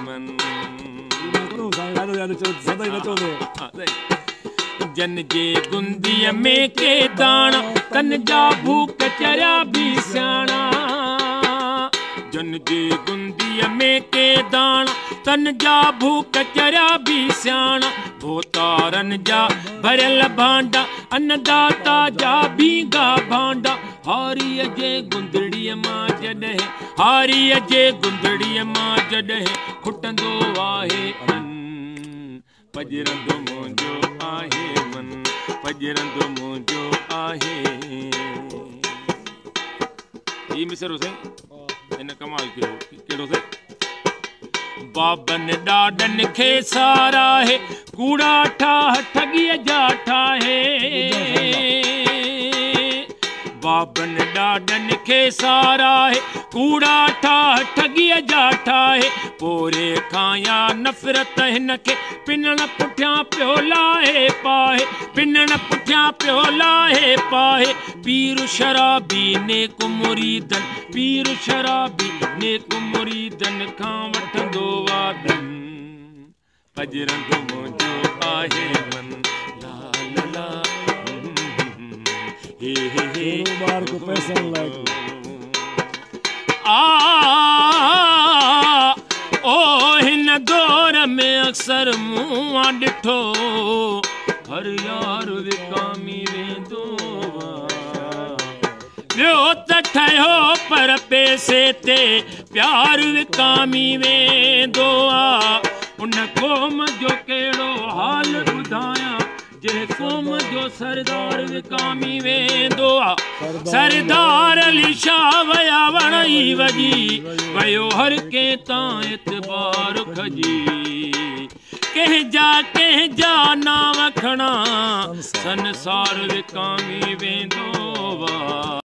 मन जन जे गुंदीअ में के दाना तन जा भूख चरिया भी सियाणा जन जे गुंदीअ में के दाना तन जा भूख चरिया भी सियाणा भोतारन जा भरियल भांडा अन्नदाता जा भीगा भांडा हारीअ जे गुंदड़ीअ मां जॾहिं हारीअ जे गुंदड़ीअ मां जॾहिं खुटंदो आहे मन पजरंदो मुंहिंजो आहे मन पजरंदो मुंहिंजो आहे ही मिसरो साईं इन कमाल कयो कहिड़ो साईं बाबन ॾाॾनि खे सारा है कूड़ा ठाह ठॻीअ जा ठाहे बाबन ॾाॾनि खे सारा है कूड़ा ठाह ठॻीअ जा ठाहे पोरे खां या नफ़रत हिन खे पिनण पुठियां पियो लाहे पाहे पिनण पुठियां पियो लाहे पाहे पीर शराबी नेक मुरीदन पीर शराबी नेक मुरीदन खां वठंदो वादन पजरंदो मुंहिंजो आहे मन ला ला ला हे बार को पैसा लाग ओ हिन दौर में अक्सर मुआ ॾिठो हर यार विकामी वेंदो ॿियो त ठहियो पर पैसे ते प्यार विकामी वेंदो उन क़ौम जो कहिड़ो हाल ॿुधायां जे क़ौम जो सरदार विकामी वेंदो सरदार अली शाह वया वणई वजी वयो हर के तां एतबार खजी कंहिंजा नाव खणा संसार विकामी वेंदो